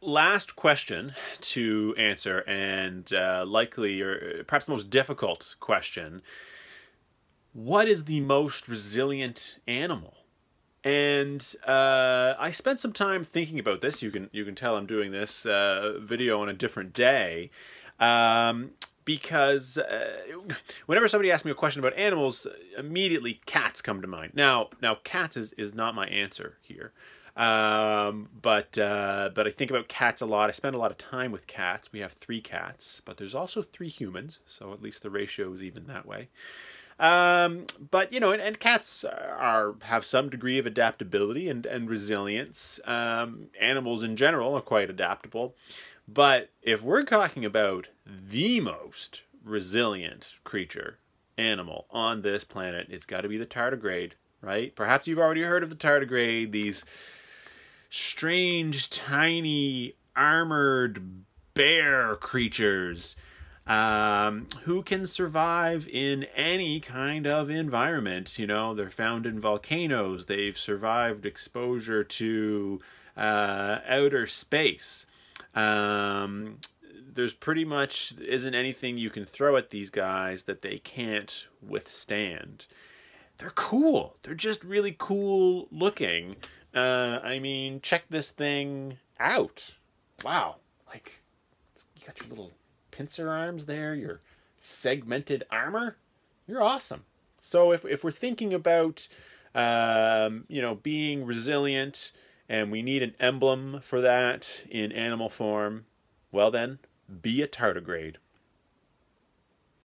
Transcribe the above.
last question to answer, and likely, or perhaps the most difficult question: what is the most resilient animal? And I spent some time thinking about this. You can tell I'm doing this video on a different day, because whenever somebody asks me a question about animals, immediately cats come to mind. Now cats is not my answer here. But I think about cats a lot. I spend a lot of time with cats. We have 3 cats, but there's also 3 humans, so at least the ratio is even that way. But you know, and cats have some degree of adaptability and resilience. Animals in general are quite adaptable, but if we're talking about the most resilient creature, animal on this planet, it's got to be the tardigrade, right? Perhaps you've already heard of the tardigrade, these strange, tiny, armored bear creatures who can survive in any kind of environment. You know, they're found in volcanoes. They've survived exposure to outer space. There's pretty much isn't anything you can throw at these guys that they can't withstand. They're cool. They're just really cool looking. I mean, check this thing out. Wow. Like, you got your little pincer arms there, your segmented armor. You're awesome. So if we're thinking about, you know, being resilient, and we need an emblem for that in animal form, well then, be a tardigrade.